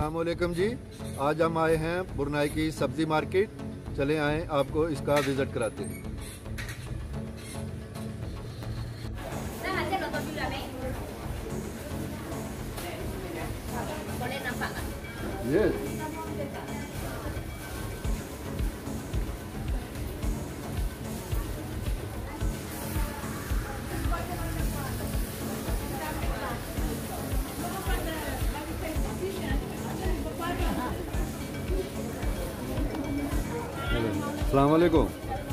अस्सलाम वालेकुम जी। आज हम आए हैं ब्रुनेई की सब्जी मार्केट। चले आए आपको इसका विज़िट कराते हैं। ये अस्सलाम वालेकुम।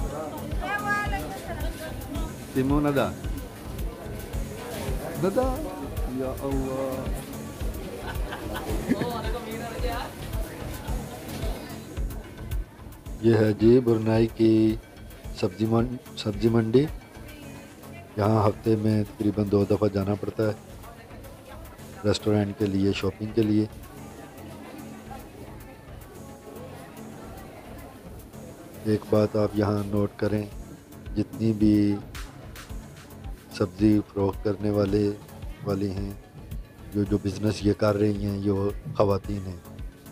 तिमो नदा नदा या अल्लाह। ये है जी ब्रुनेई की सब्जी मंडी। यहाँ हफ्ते में तकरीबन 2 दफ़ा जाना पड़ता है, रेस्टोरेंट के लिए, शॉपिंग के लिए। एक बात आप यहाँ नोट करें, जितनी भी सब्ज़ी फ़रोख्त करने वाली हैं, जो बिज़नेस ये कर रही हैं, ये ख़वातीन हैं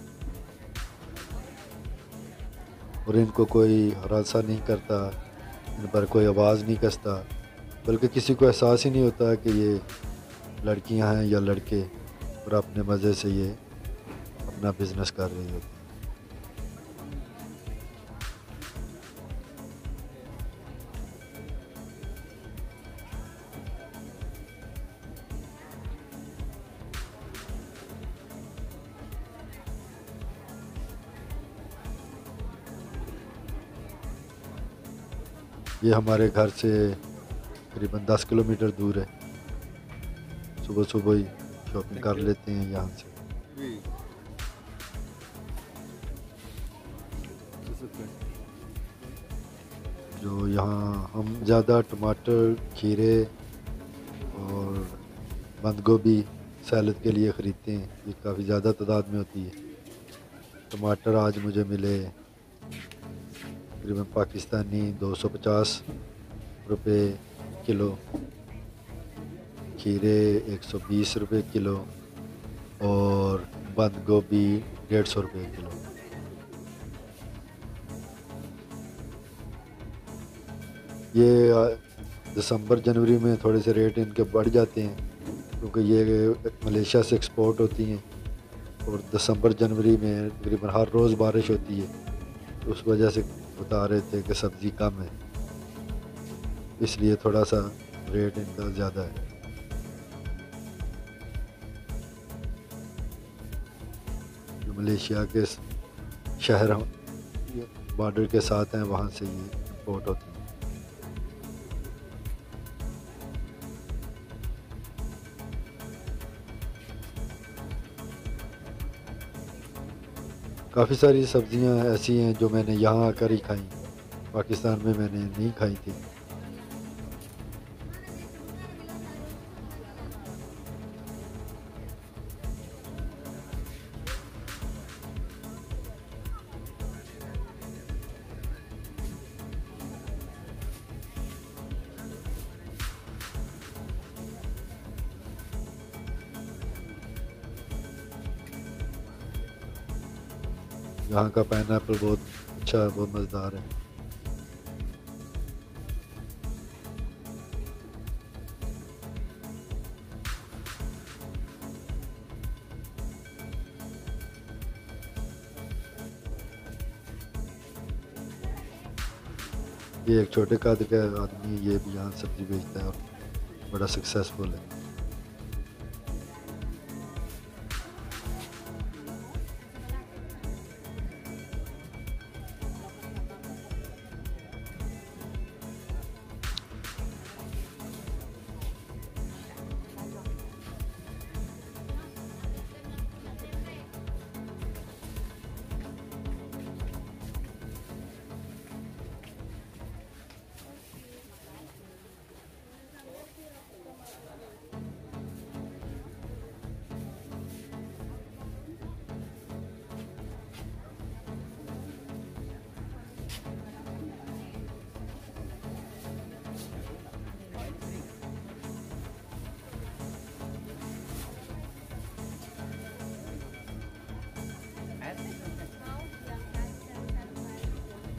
और इनको कोई हरासा नहीं करता, इन पर कोई आवाज़ नहीं कसता, बल्कि किसी को एहसास ही नहीं होता कि ये लड़कियां हैं या लड़के, और अपने मज़े से ये अपना बिज़नेस कर रही होती हैं। ये हमारे घर से तकरीबन 10 किलोमीटर दूर है। सुबह सुबह ही शॉपिंग कर लेते हैं यहाँ से। जो यहाँ हम ज़्यादा टमाटर, खीरे और बंद गोभी सैलड के लिए ख़रीदते हैं। ये काफ़ी ज़्यादा तादाद में होती है। टमाटर आज मुझे मिले तकरीबन पाकिस्तानी 250 रुपये किलो, खीरे 120 रुपये किलो और बंद गोभी 150 रुपये किलो। ये दिसंबर जनवरी में थोड़े से रेट इनके बढ़ जाते हैं, क्योंकि ये मलेशिया से एक्सपोर्ट होती हैं और दिसंबर जनवरी में तकरीबन हर रोज़ बारिश होती है, तो उस वजह से बता रहे थे कि सब्ज़ी कम है, इसलिए थोड़ा सा रेट इनका ज़्यादा है। जो मलेशिया के शहर बॉर्डर के साथ हैं, वहाँ से ये इंपोर्ट होती है। काफ़ी सारी सब्ज़ियाँ ऐसी हैं जो मैंने यहाँ आकर ही खाई, पाकिस्तान में मैंने नहीं खाई थी। यहाँ का पाइनएप्पल बहुत अच्छा है, बहुत मज़ेदार है। ये एक छोटे कद का आदमी, ये भी यहाँ सब्ज़ी बेचता है और बड़ा सक्सेसफुल है।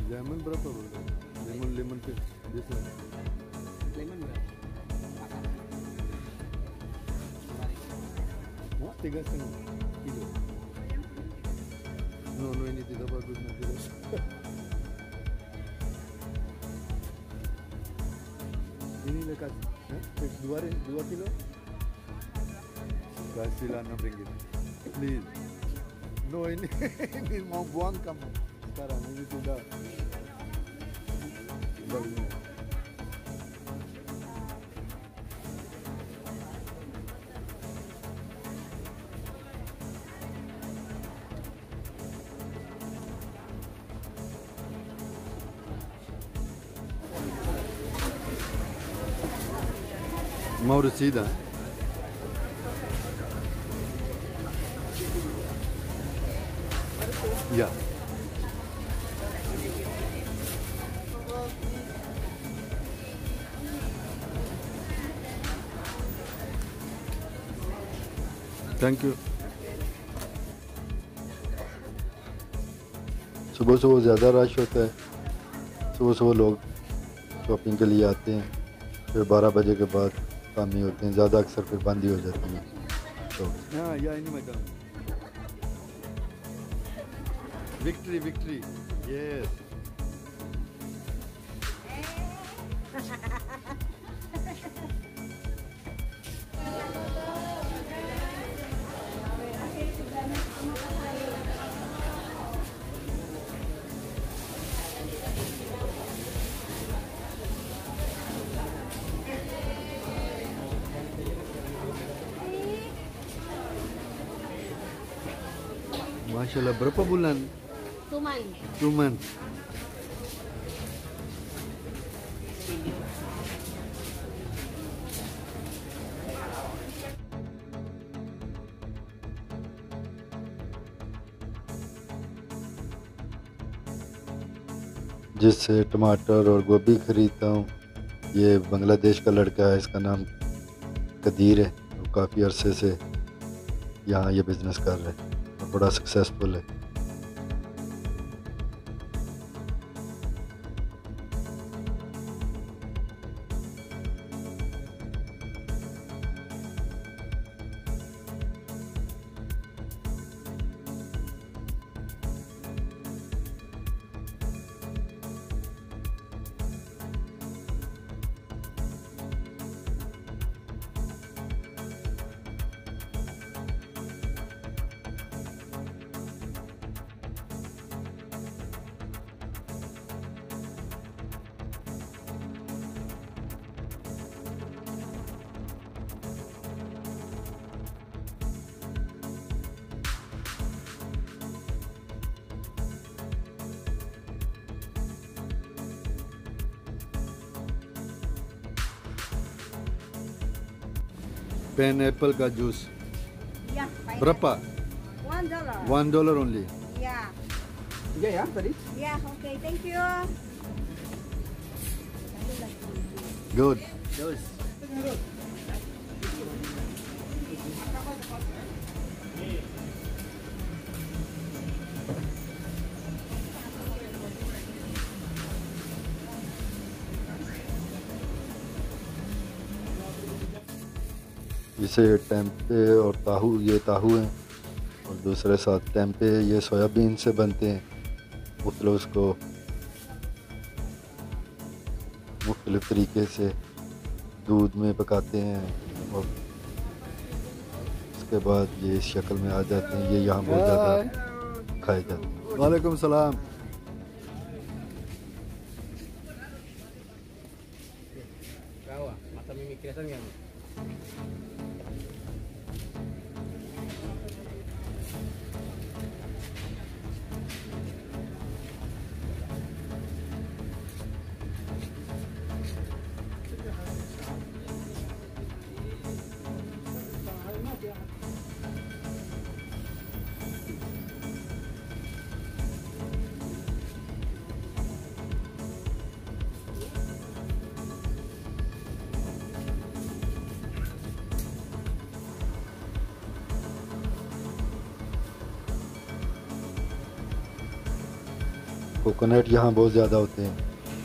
Lemon berapa bro? Lemon biasa. Lemon berapa? Wah, 3,5 kilo. No, ini tidak bagus nanti. Ini lekas, 2 kilo. Kasihlah 6 ringgit. Please. No, ini mau buang kamu sekarang. Ini sudah. Mau recida. Ya. Thank you. सुबह सुबह ज़्यादा rush होता है। सुबह सुबह लोग shopping के लिए आते हैं, फिर 12 बजे के बाद काम ही होते हैं, ज़्यादा अक्सर फिर बंद ही हो जाती हैं। तो हाँ, या नहीं madam. Victory yes. Masya Allah, berapa bulan? 2 months. 2 months. जिससे टमाटर और गोभी खरीदता हूँ, ये बांग्लादेश का लड़का है, इसका नाम कदीर है। वो काफ़ी अरसे से यहाँ ये बिज़नेस कर रहा है और बड़ा सक्सेसफुल है। Pineapple ka juice. Yeah. Berapa? $1. $1 only. Yeah. Ya tadi. Yeah. Okay. Thank you. Good. Terus. इसे टेम्पे और ताहू, ये ताहू हैं, और दूसरे साथ टेम्पे ये सोयाबीन से बनते हैं। मुख्तलिफ उसको मुख्तलिफ तरीके से दूध में पकाते हैं और उसके बाद ये इस शक्ल में आ जाते हैं। ये यहाँ बहुत ज़्यादा खाए जाते हैं। वालेकुम सलाम। Kawa, mata mimi kelihatan nggak? Coconut यहाँ बहुत ज़्यादा होते हैं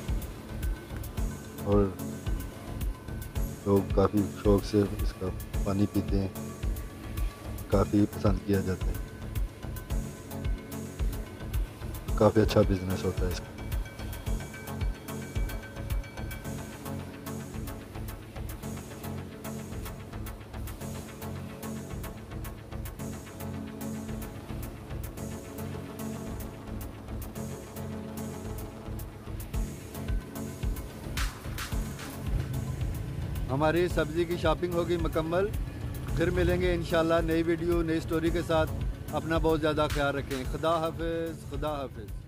और लोग काफ़ी शौक़ से इसका पानी पीते हैं, काफ़ी पसंद किया जाता है, काफ़ी अच्छा बिजनेस होता है इसका। हमारी सब्ज़ी की शॉपिंग होगी मुकम्मल। फिर मिलेंगे इंशाल्लाह नई वीडियो नई स्टोरी के साथ। अपना बहुत ज़्यादा ख्याल रखें। खुदा हाफिज़, खुदा हाफिज़।